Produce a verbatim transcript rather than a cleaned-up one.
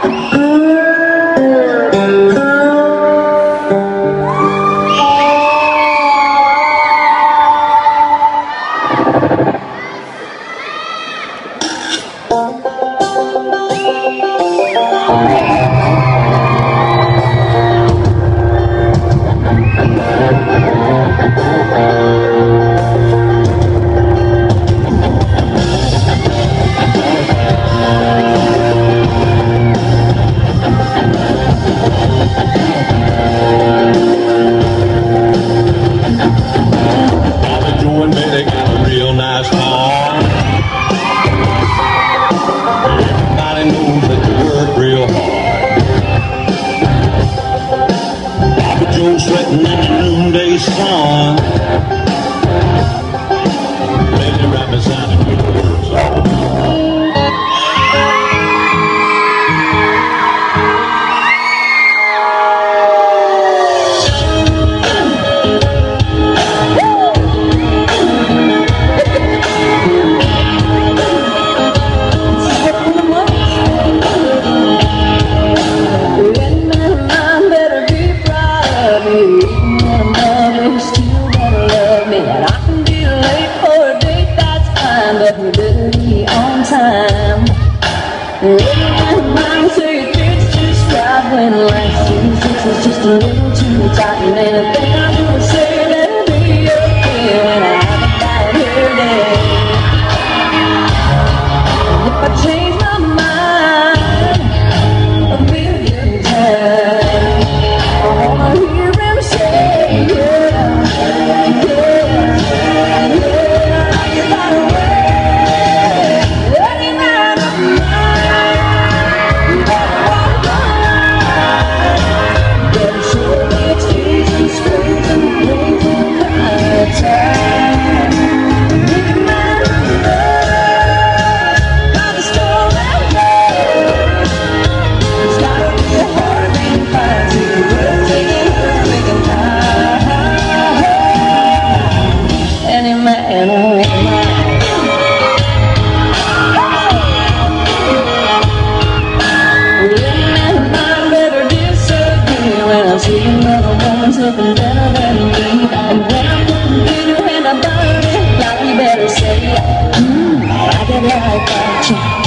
Sweating in the noonday sun, baby right beside him with the words on. But we better be on time. Everyone might say it's just right when life seems it's just a little too tight. And anything I do or say that'll be okay when I have a bad hair day. And if I change my mind a million times, I wanna hear him say, yeah, yeah, yeah, yeah, you gotta wait. Looking better than me, and when I'm looking good and I'm dirty, like you better say, mm, I get like that.